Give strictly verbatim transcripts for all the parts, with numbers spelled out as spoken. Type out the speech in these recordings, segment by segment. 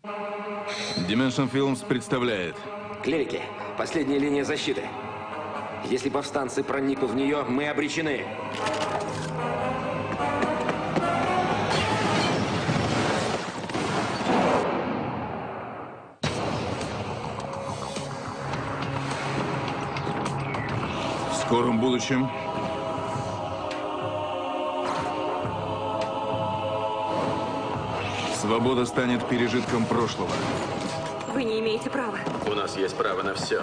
Dimension Films представляет. Клерики, последняя линия защиты. Если повстанцы проникнут в нее, мы обречены. В скором будущем свобода станет пережитком прошлого. Вы не имеете права. У нас есть право на все.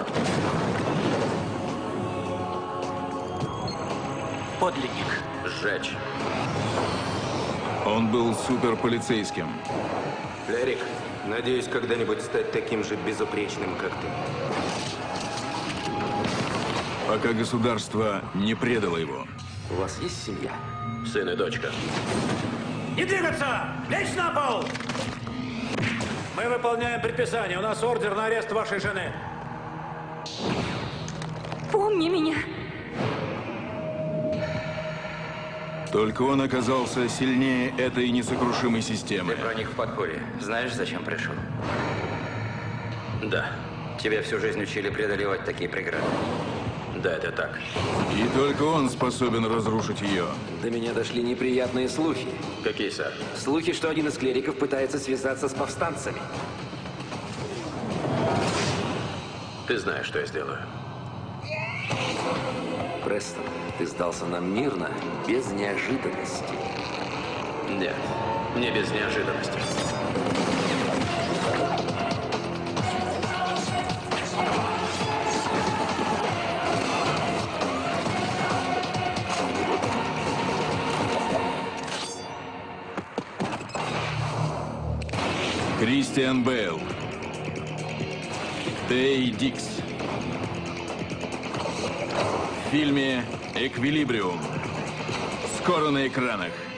Подлинник. Сжечь. Он был суперполицейским. Клерик, надеюсь, когда-нибудь стать таким же безупречным, как ты. Пока государство не предало его. У вас есть семья? Сын и дочка. Не двигаться! Лечь на пол! Мы выполняем предписание. У нас ордер на арест вашей жены. Помни меня. Только он оказался сильнее этой несокрушимой системы. Ты проник в подполье. Знаешь, зачем пришел? Да. Тебя всю жизнь учили преодолевать такие преграды. Да, это так. И только он способен разрушить ее. До меня дошли неприятные слухи. Какие, сэр? Слухи, что один из клериков пытается связаться с повстанцами. Ты знаешь, что я сделаю. Престон, ты сдался нам мирно, без неожиданности. Нет, не без неожиданности. Кристиан Бейл. Тей Дикс. В фильме «Эквилибриум». Скоро на экранах.